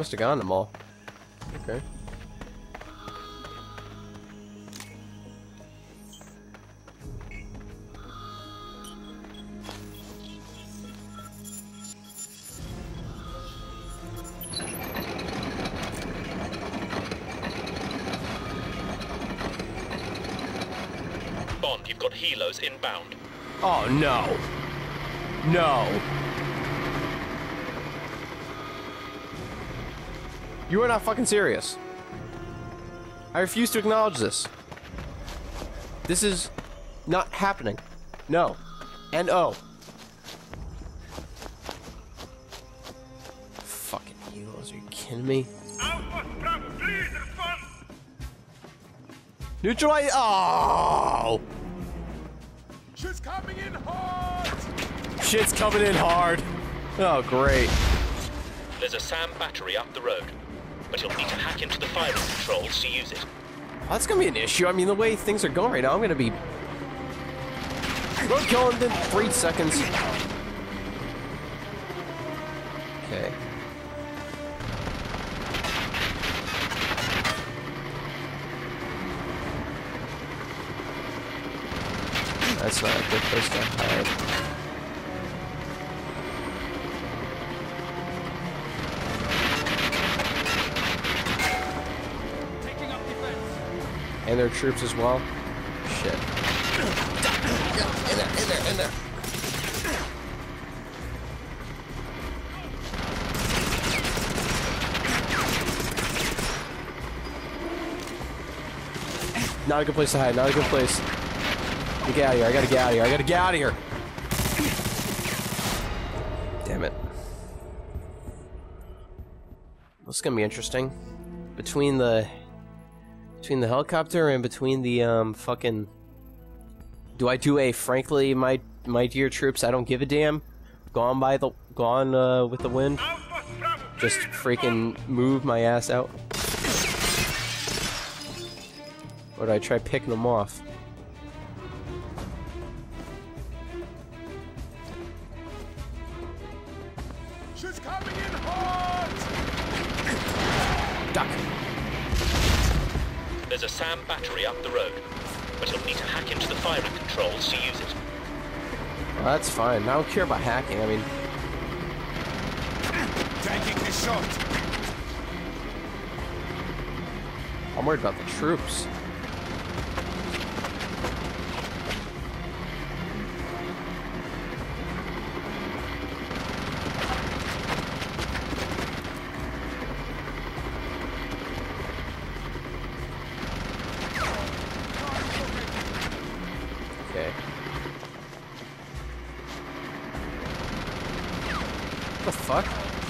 must have gotten them all. Okay. Bond, you've got helos inbound. Oh no. No. You are not fucking serious. I refuse to acknowledge this. This is not happening. No. And oh. Fucking helos, are you kidding me? Neutralize. Oh! Shit's coming in hard! Shit's coming in hard. Oh, great. There's a SAM battery up the road, but you'll need to hack into the firing controls to use it. Well, that's gonna be an issue. I mean, the way things are going right now, I'm gonna be... We'll kill him in 3 seconds. Okay. That's not a good place to hide. Taking up defense. And their troops as well. Shit. In there. Not a good place to hide, not a good place. Get out of here, I gotta get out of here, I gotta get out of here! Damn it. This is gonna be interesting. Between the helicopter and between the fucking... Do I do a frankly my dear troops, I don't give a damn? Gone with the wind? Just freaking move my ass out? Or do I try picking them off? She's coming in hard! Duck! There's a SAM battery up the road, but you'll need to hack into the firing controls to use it. Well, that's fine. I don't care about hacking, I mean... Taking the shot! I'm worried about the troops. Okay. What the fuck?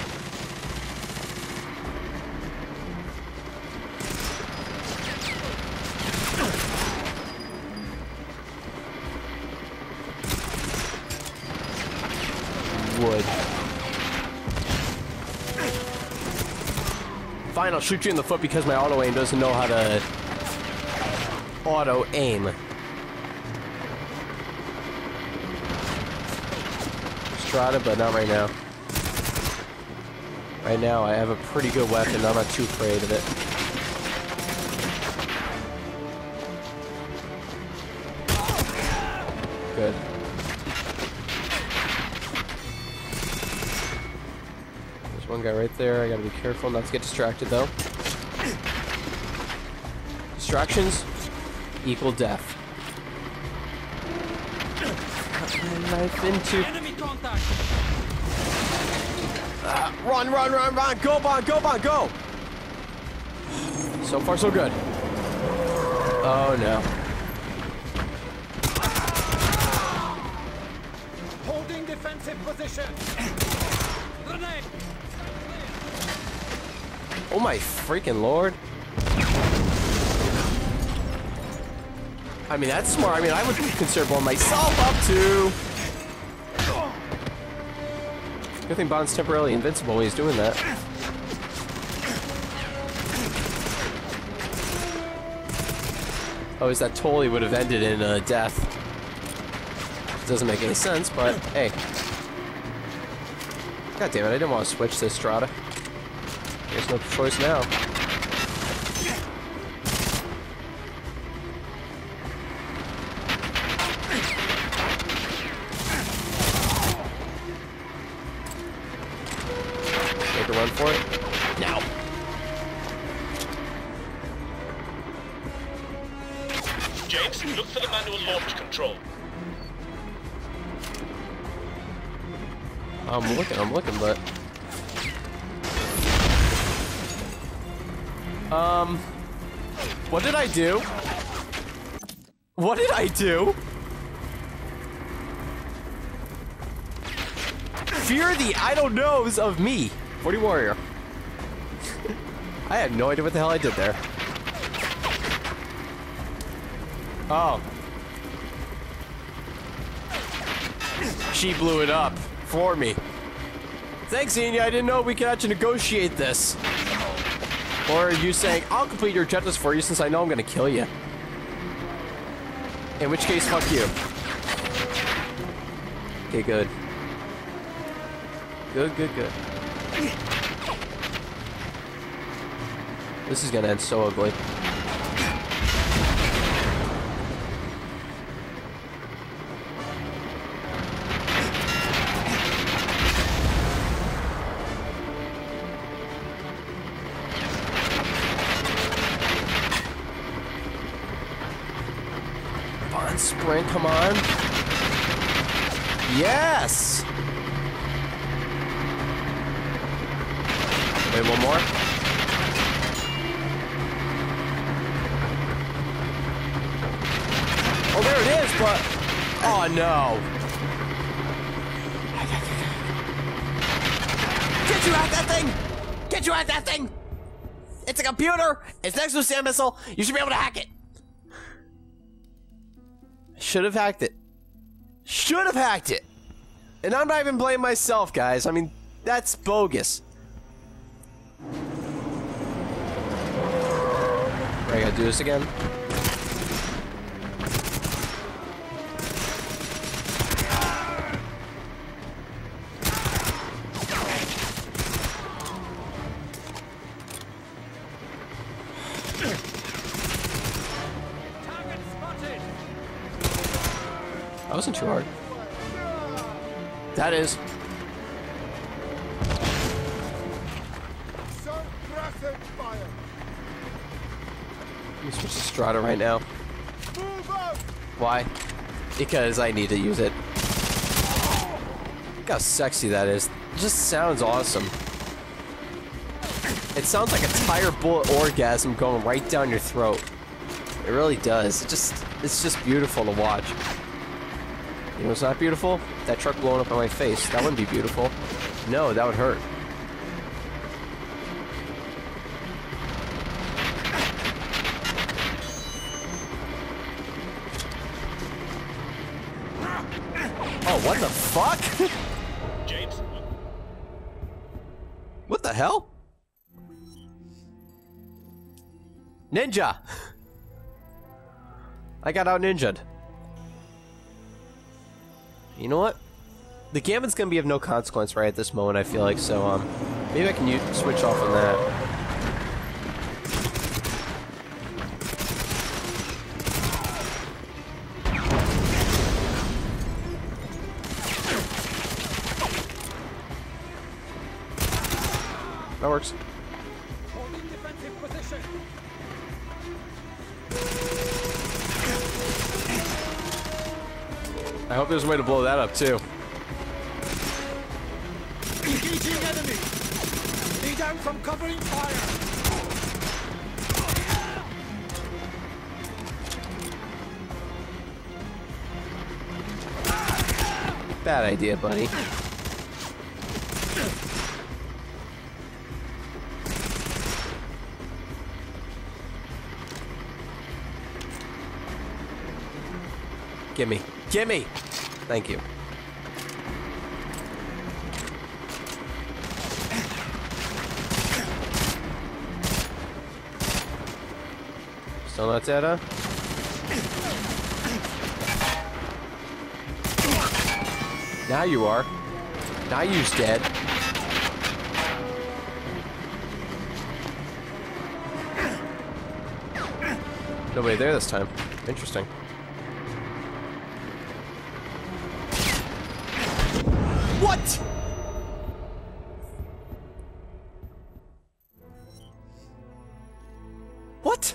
Wood. Fine, I'll shoot you in the foot because my auto aim doesn't know how to auto aim. Strata, but not right now. Right now, I have a pretty good weapon. I'm not too afraid of it. Good. There's one guy right there. I gotta be careful not to get distracted, though. Distractions equal death. Cut my knife into... Enemy contact! Run! Go, Bond, go! So far, so good. Oh, no. Holding defensive position! Grenade! Oh, my freaking lord. I mean, that's smart. I mean, I would consider blowing myself up, too. Good thing Bond's temporarily invincible when he's doing that. Oh, that totally would have ended in death. It doesn't make any sense, but hey. God damn it, I didn't want to switch this Strata. I guess no choice now. Make a run for it. Now. James, look for the manual launch control. I'm looking, but... What did I do? What did I do? Fear the I don't knows of me. 40 Warrior. I had no idea what the hell I did there. Oh. She blew it up for me. Thanks, Xenia. I didn't know we could actually negotiate this. Or are you saying, I'll complete your objectives for you since I know I'm gonna kill you? In which case, fuck you. Okay, good. Good. This is gonna end so ugly. Sprint, come on. Yes! Wait, one more. Oh, there it is, but... Oh, no. Get you out that thing! Get you out that thing! It's a computer! It's next to a sand missile! You should be able to hack it! Should have hacked it. Should have hacked it. And I'm not even blaming myself, guys. I mean, that's bogus. I gotta do this again. That wasn't too hard. That is. Suppressive fire. Let me switch to Strata right now. Move out. Why? Because I need to use it. Look how sexy that is. It just sounds awesome. It sounds like a tire bullet orgasm going right down your throat. It really does. It's just beautiful to watch. You know what's not beautiful? That truck blowing up in my face. That wouldn't be beautiful. No, that would hurt. Oh, what the fuck? James. What the hell? Ninja! I got out ninja'd. You know what? The gambit's gonna be of no consequence right at this moment, I feel like, so, maybe I can switch off on that. That works. Holding defensive position. I hope there's a way to blow that up, too. Engaging enemy. Need out from covering fire. Bad idea, buddy. Gimme. Gimme! Thank you. Still not dead, huh? Now you are. Now you's dead. Nobody there this time. Interesting. What? What?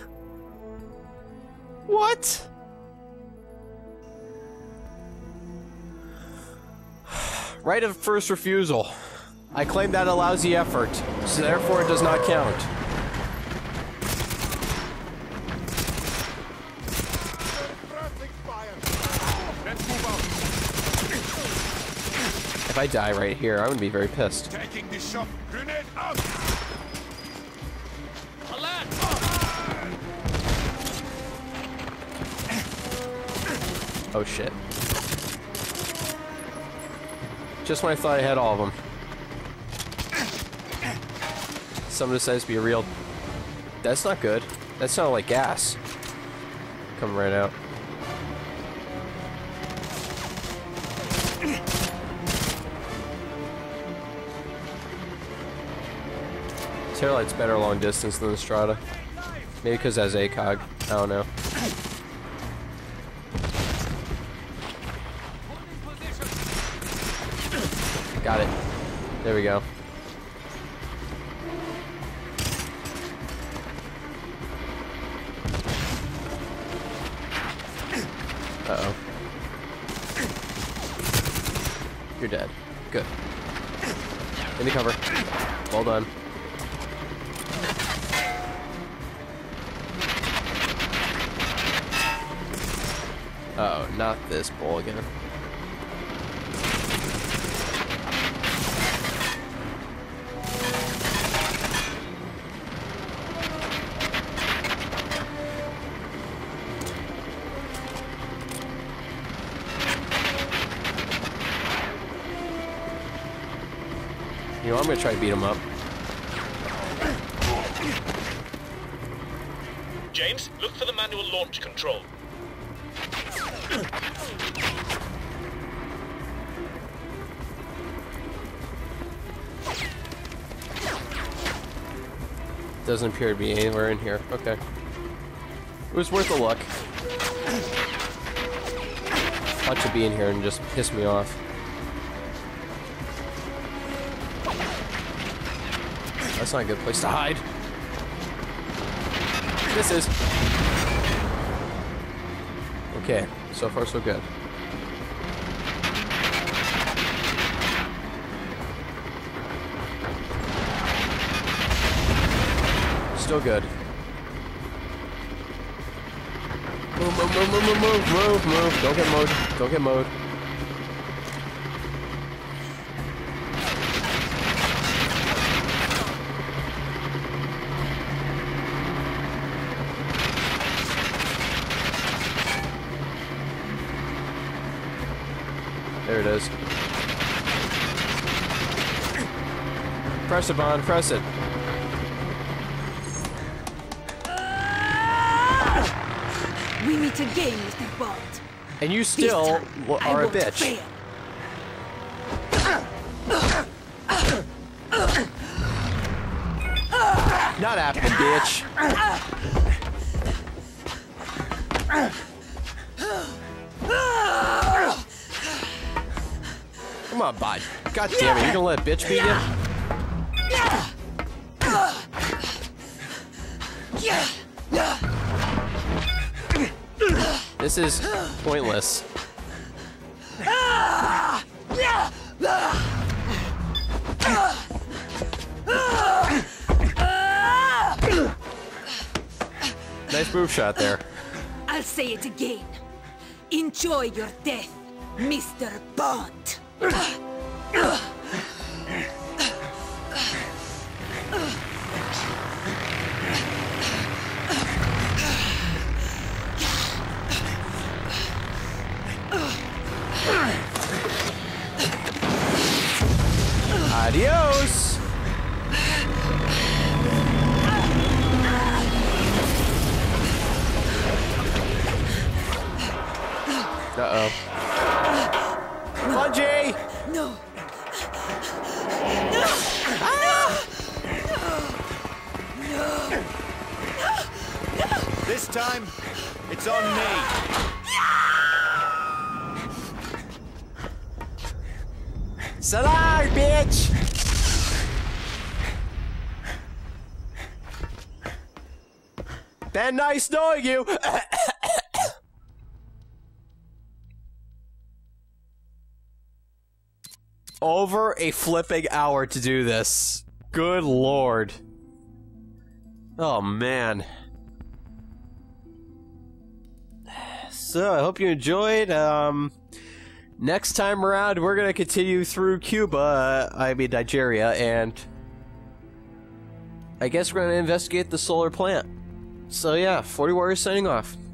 What? Right of first refusal. I claim that a lousy effort, so therefore it does not count. If I die right here, I would be very pissed. Taking the shot. Grenade out. Oh shit. Just when I thought I had all of them. Someone decides to be a real... That's not good. That sounded like gas. Coming right out. Terrorlight's better long distance than the Strata. Maybe because it has ACOG. I don't know. Got it. There we go. Uh-oh. You're dead. Good. In the cover. Well done. Uh-oh, not this bull again. You know, I'm gonna try to beat him up. James, look for the manual launch control. Doesn't appear to be anywhere in here. Okay. It was worth a look. Watch it be in here and just piss me off. That's not a good place to hide. This is. Okay, so far so good. Still good. Move, move, move, move, move, move, move, move. Don't get mowed. Don't get mowed. There it is. Press it, Bond. Press it. We meet again, Mr. Bond. And you still are a bitch. Fail. Not happening, bitch. Come on, Bud. God damn it, you're gonna let a bitch beat you? This is pointless. Nice move shot there. I'll say it again. Enjoy your death, Mr. Bond. Adios. Uh-oh. Bungie! No. This time, it's on me. Salar, bitch! Been nice knowing you! Over a flipping hour to do this. Good lord. Oh, man. So, I hope you enjoyed. Next time around, we're gonna continue through Cuba, I mean Nigeria, and I guess we're gonna investigate the solar plant. So yeah, 40 Warriors signing off.